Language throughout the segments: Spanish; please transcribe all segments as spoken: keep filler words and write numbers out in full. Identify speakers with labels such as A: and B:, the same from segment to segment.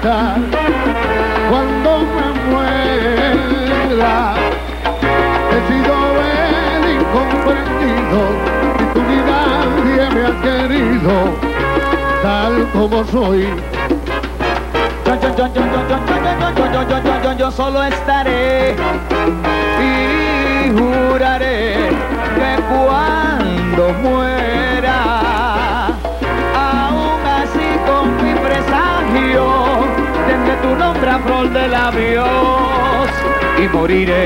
A: estar cuando me muera. He sido el incomprendido y tú ni nadie me ha querido tal como soy.
B: Yo, yo, yo, yo, yo, yo, yo, yo, yo, yo, yo, yo, yo solo estaré y juraré que cuando muera, aún así con mi presagio, tendré tu nombre a flor de labios y moriré.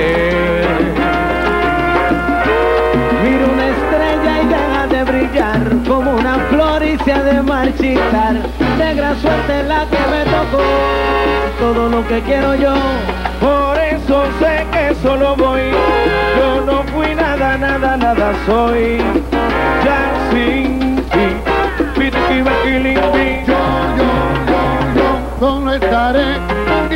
B: Miro una estrella y deja de brillar como una flor y se ha de marchitar. Negra suerte la que me tocó, todo lo que quiero yo. Por eso sé que solo voy. Yo no fui nada, nada, nada soy. Ya sin ti, piti, baquilimbi.
A: Yo, yo, yo, yo solo estaré y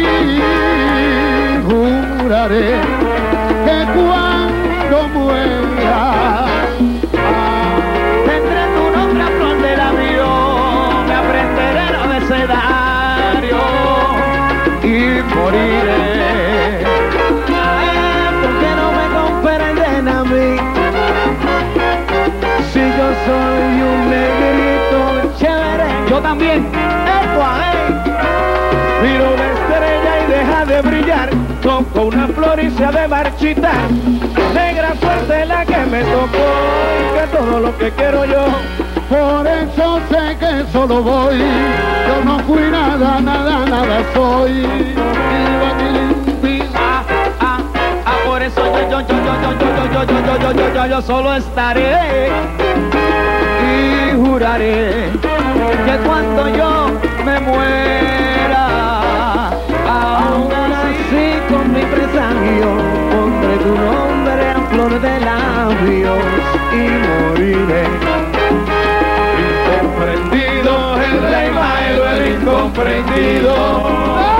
A: juraré que cuando muera
B: tendré tu nombre a flor de labio, me aprenderé el abecedario y moriré. Eh, ¿por qué no me comprenden a mí? Si yo soy un negrito chévere, yo también. Epa, eh. Miro una estrella y deja de brillar, toco una flor y se ha de marchitar. Negra suerte la que me tocó y que todo lo que quiero yo.
A: por eso sé que solo voy. Yo no fui nada, nada, nada soy.
B: Ah, ah, ah, por eso yo, yo, yo, yo, yo, yo, yo, yo, yo, yo, yo, yo, yo, yo solo estaré y juraré que cuando yo me muera, aún así con mi presagio, pondré tu nombre a flor de labios y moriré.
A: Incomprendido, el rey Maelo, el incomprendido.